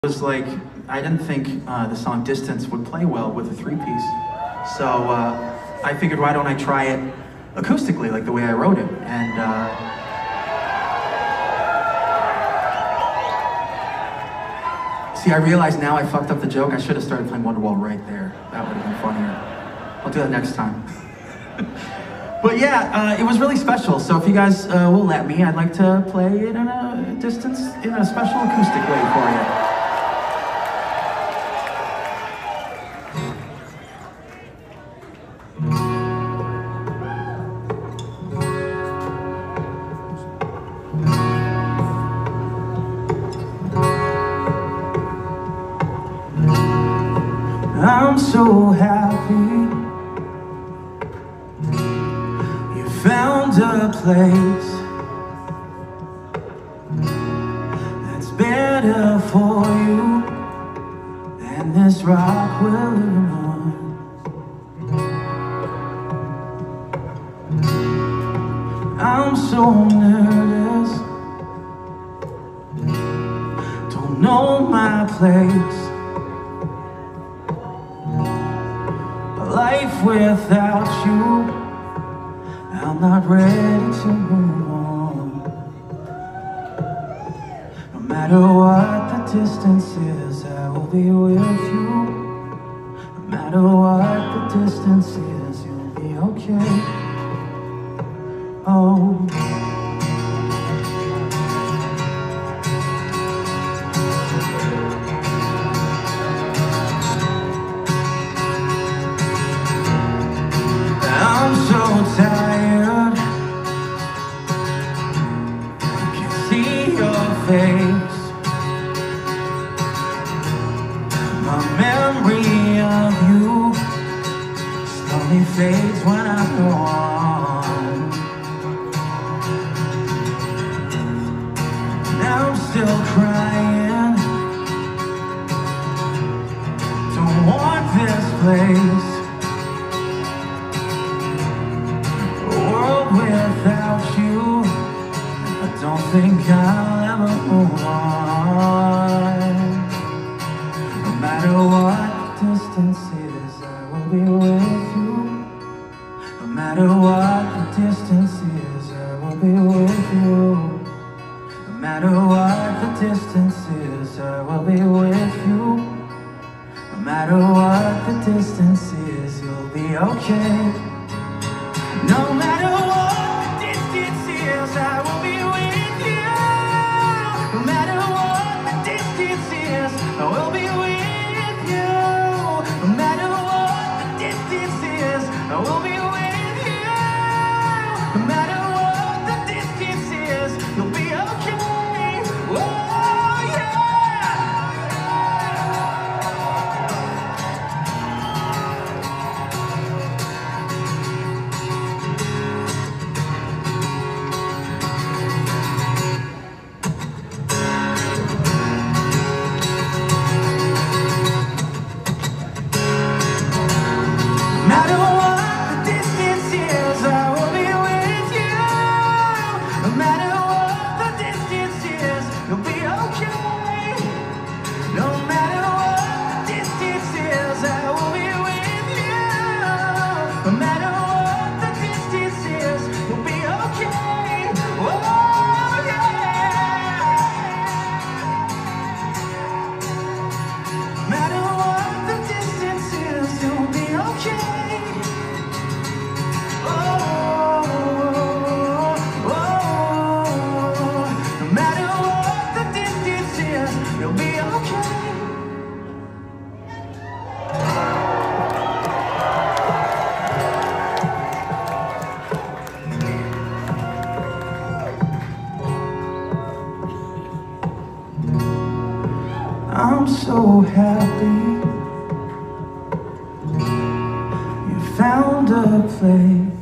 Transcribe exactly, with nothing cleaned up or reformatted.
Was like, I didn't think uh, the song Distance would play well with a three-piece. So uh, I figured, why don't I try it acoustically, like the way I wrote it? And uh, see, I realize now I fucked up the joke. I should have started playing Wonderwall right there. That would have been funnier. I'll do that next time. But yeah, uh, it was really special. So if you guys uh, will let me, I'd like to play it in a Distance, in a special acoustic way for you. I'm so happy you found a place that's better for you than this rock we're living on. I'm so nervous, don't know my place. Life without you, I'm not ready to move on. No matter what the distance is, I will be with you. No matter what the distance is, you'll be okay. Oh, I'm so tired, I can see your face. My memory of you slowly fades when I'm gone. Now I'm still crying, don't want this place. Without you, I don't think I'll ever move on. No matter what the distance is, I will be with you. No matter what the distance is, I will be with you. No matter what the distance is, I will be with you. No matter what the distance is, you'll be okay. No matter what the distance is, I will be with you. No matter what the distance is, I will be with you. No matter what the distance is, I will be with you. No matter what the distance is, you'll be okay. Oh yeah. No matter what the distance is, I will be with you. No matter what the distance is, you'll be okay. No matter what the distance is, I will be with you. No matter what the distance is, you'll be okay. Oh yeah. No matter what the distance is, you'll be okay. You'll be okay. I'm so happy you found a place